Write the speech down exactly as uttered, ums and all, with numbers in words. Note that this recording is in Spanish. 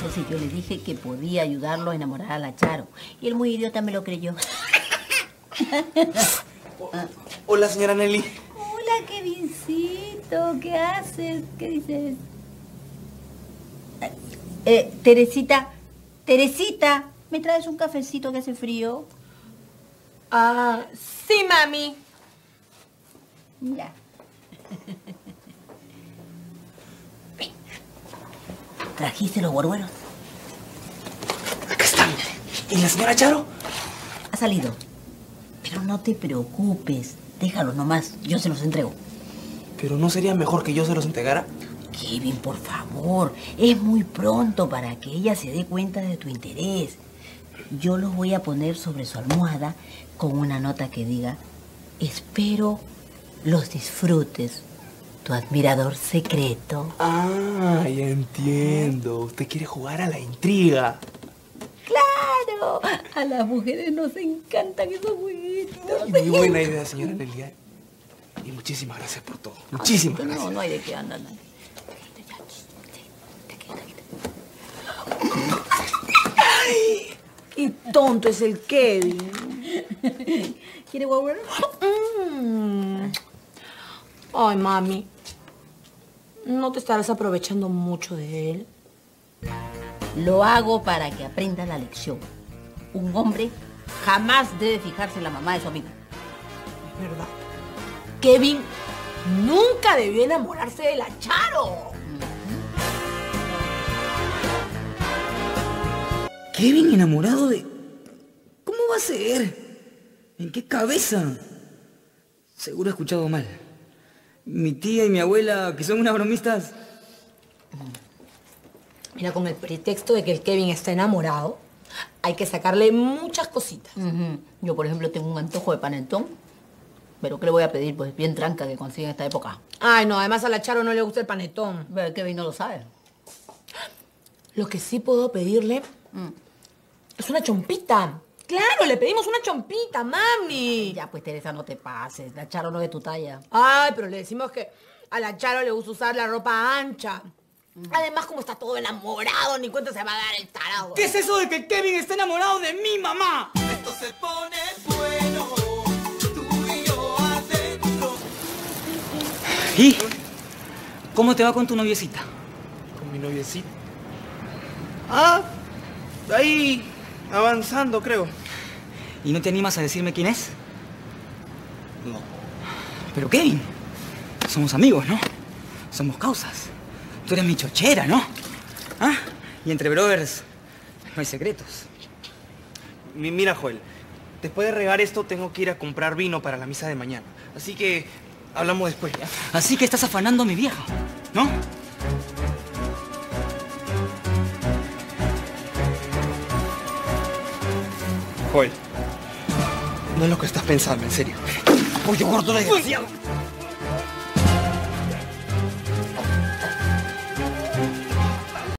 Entonces yo le dije que podía ayudarlo a enamorar a la Charo. Y el muy idiota me lo creyó. Hola, señora Nelly. Hola, Kevincito. ¿Qué haces? ¿Qué dices? Eh, Teresita, Teresita, ¿me traes un cafecito que hace frío? Ah, sí, mami. Ya. ¿Trajiste los guargueros? Acá están. ¿Y la señora Charo? Ha salido. Pero no te preocupes. Déjalos nomás. Yo se los entrego. ¿Pero no sería mejor que yo se los entregara? Kevin, por favor. Es muy pronto para que ella se dé cuenta de tu interés. Yo los voy a poner sobre su almohada con una nota que diga: espero los disfrutes. Tu admirador secreto. Ah, ya entiendo. Usted quiere jugar a la intriga. ¡Claro! A las mujeres nos encantan esos jueguitos. Muy buena idea, señora Nelly. Y muchísimas gracias por todo. Muchísimas Ay, gracias. No, no hay de qué andar. Ay, qué tonto es el Kevin. ¿Quiere guagüero? Mm. Ay, mami. ¿No te estarás aprovechando mucho de él? Lo hago para que aprenda la lección. Un hombre jamás debe fijarse en la mamá de su amigo. Es verdad. Kevin nunca debió enamorarse de la Charo. ¿Kevin enamorado de...? ¿Cómo va a ser? ¿En qué cabeza? Seguro he escuchado mal. Mi tía y mi abuela, que son unas bromistas... Mira, con el pretexto de que el Kevin está enamorado, hay que sacarle muchas cositas. Uh-huh. Yo, por ejemplo, tengo un antojo de panetón. ¿Pero qué le voy a pedir? Pues bien tranca que consigue en esta época. Ay, no, además a la Charo no le gusta el panetón. Pero Kevin no lo sabe. Lo que sí puedo pedirle Mm. es una chompita. Claro, le pedimos una chompita, mami. Ya, pues, Teresa, no te pases. La Charo no es de tu talla. Ay, pero le decimos que a la Charo le gusta usar la ropa ancha. Además, como está todo enamorado, ni cuenta se va a dar el tarado. ¿Qué es eso de que Kevin está enamorado de mi mamá? Esto se pone bueno, tú y yo adentro. ¿Y cómo te va con tu noviecita? Con mi noviecita. Ah, ahí avanzando, creo. ¿Y no te animas a decirme quién es? No. Pero Kevin, somos amigos, ¿no? Somos causas. Tú eres mi chochera, ¿no? ¿Ah? Y entre brothers no hay secretos. Mi- Mira, Joel, después de regar esto tengo que ir a comprar vino para la misa de mañana. Así que hablamos después, ¿ya? Así que estás afanando a mi vieja, ¿no? Joel, no es lo que estás pensando, en serio. Pollo gordo desgraciado.